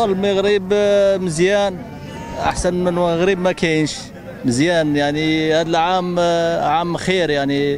المغرب مزيان، احسن من المغرب ما كاينش. مزيان يعني هذا العام عام خير يعني.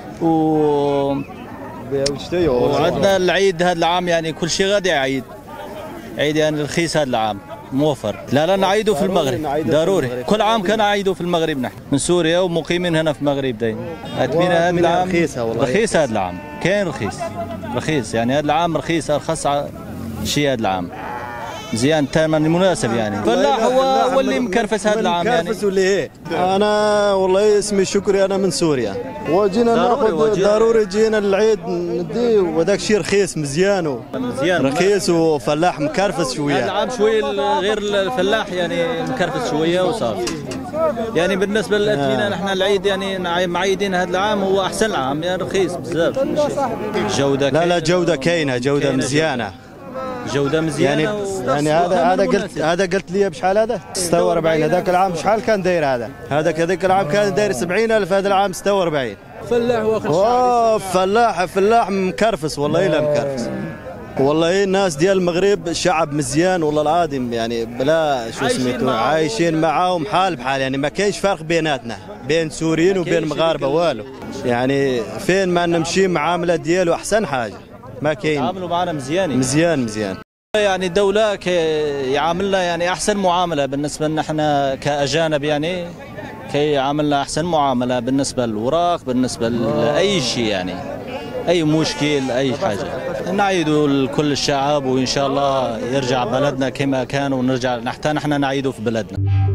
وعندنا العيد هذا العام يعني كل شيء غادي عيد يعني رخيص هذا العام موفر. لا نعيدوا في المغرب ضروري، كل عام كان نعيدوا في المغرب. نحن من سوريا ومقيمين هنا في المغرب دايما. هذا العام رخيص هذا العام، كاين رخيص يعني هذا العام رخيص، ارخص شيء هذا العام. مزيان ثمن مناسب يعني. فلاح هو اللي مكرفس هذا العام يعني. مكرفس ولا ايه؟ انا والله اسمي شكري، انا من سوريا وجينا ناخذ ضروري، جينا العيد ندي وذاك الشيء رخيص مزيان رخيص وفلاح مكرفس شويه. هذا العام شويه غير الفلاح يعني مكرفس شويه وصافي. يعني بالنسبه لنا نحن العيد يعني معيدين هذا العام هو احسن عام يعني رخيص بزاف. جوده لا جوده كاينه، جوده مزيانه. جودة مزيانة يعني هذا قلت لي بشحال هذا؟ 46. هذاك العام شحال كان داير هذاك العام كان داير 70,000، هذا العام 46. فلاح واخر فلاح مكرفس والله، الا مكرفس والله. الناس ديال المغرب شعب مزيان والله العظيم يعني، بلا شو سميتو، عايشين معاهم حال بحال يعني. ما كاينش فرق بيناتنا بين سوريين وبين مغاربه والو يعني. فين ما نمشي معامله ديالو احسن حاجه، ما كاين. يعاملوا معنا مزيان يعني. الدولة يعاملنا يعني أحسن معاملة بالنسبة لنا احنا كأجانب يعني. كي يعاملنا أحسن معاملة بالنسبة للوراق، بالنسبة لأي شيء يعني، أي مشكل أي حاجة. نعيدوا لكل الشعب وإن شاء الله يرجع بلدنا كما كان، ونرجع حتى نحن نعيدوا في بلدنا.